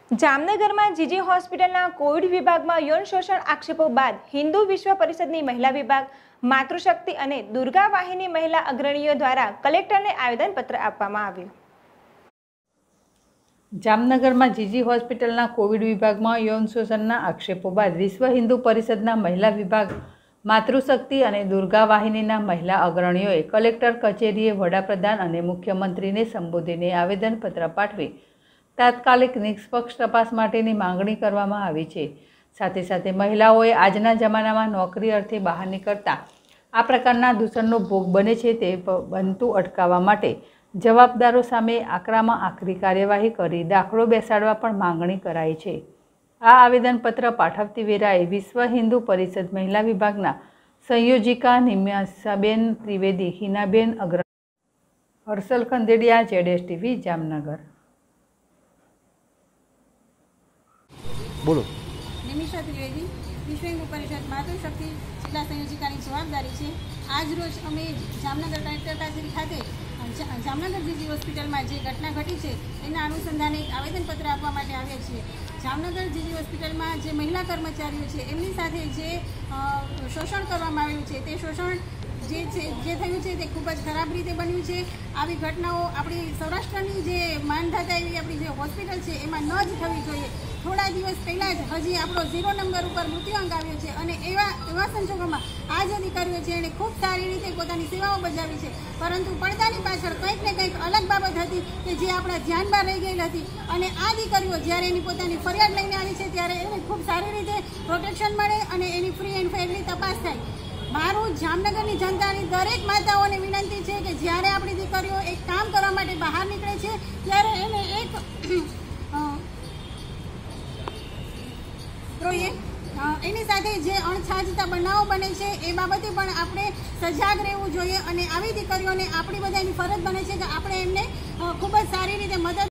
जामनगर में जीजी hospital Covid विभाग में यौन शोषण आक्षेपों बाद हिंदू विश्व परिषद महिला विभाग, मातृशक्ति और दुर्गा वाहिनी महिला अग्रणीओ द्वारा कलेक्टर ने आवेदन पत्र आपवामां आव्युं। जामनगर में जीजी होस्पिटल कोविड विभाग में यौन शोषण आक्षेपों बाद विश्व हिंदू परिषद महिला विभाग, मातृशक्ति और दुर्गा वाहिनी महिला अग्रणीओए कलेक्टर कचेरीए वडाप्रधान और मुख्यमंत्री ने संबोधीने आवेदनपत्र पाठवी तात्कालिक निष्पक्ष तपास माटेनी मांगणी करवामां आवी छे। साथे साथे महिलाओए आजना जमानामां नौकरी अर्थे बहार निकळता आ प्रकारना दूषणनो भोग बने छे ते बनतुं अटकाववा माटे जवाबदारो सामे आकरामां आकरी कार्यवाही करी दाखलो बेसाडवा पण मांगणी कराई छे। आ आवेदनपत्र पाठवती वेळाए विश्व हिंदू परिषद महिला विभागना संयोजिका निम्यासाबेन त्रिवेदी, हिनाबेन अग्रवाल, हर्षल खंदेडिया, ZS TV, जामनगर। बोलो। निमिषा त्रिवेदी, विश्व हिंदू परिषद मातृशक्ति जिला संयोजिका की जवाबदारी है। आज रोज अमे जामनगर कलेक्टर कचेरी खाते जामनगर जीजी होस्पिटल में जो घटना घटी है एना अनुसंधाने एक आवेदनपत्र आपवा माटे आव्या छीए। जामनगर जीजी होस्पिटल में जो महिला कर्मचारीओ छे एमनी साथे जे शोषण करवामां आव्युं छे ते शोषण जे थयुं छे ते खूब ज खराब रीते बन्युं छे। आवी घटनाओं आपणी सौराष्ट्रनी जे मानधाता एवी आपणी जे होस्पिटल छे एमां न ज थवी जोईए। थोड़ा दिवस पहला हजी आपणो 0 नंबर पर मृत्युआंक आव्यो छे अने एवा संजोगोमां आ जे अधिकारीओ छे एणे खूब सारी रीते पोतानी सेवाओ बजावी छे, परंतु પડદાની પાછળ કંઈક ને કંઈક અલગ બાબત હતી કે જે આપણા ધ્યાનમાં રહી ગયેલી હતી અને આ દીકરીઓ જ્યારે એની પોતાની ફરિયાદ લઈને આવી છે ત્યારે એને ખૂબ સારી રીતે પ્રોટેક્શન મળે અને એની ફ્રી એન્ડ ફેરલી તપાસ થાય। મારું જામનગરની જનતાની દરેક માતાઓને વિનંતી છે કે જ્યારે આપણી દીકરીઓ એક કામ કરવા માટે બહાર નીકળે છે ત્યારે એને એની સાથે જે અણછાજતા બનાવો બને છે એ બાબતે પણ આપણે સજાગ રહેવું જોઈએ અને આવી દીકરીઓને આપણી બધાની ફરજ બને છે કે આપણે એમને ખૂબ જ સારી રીતે મદદ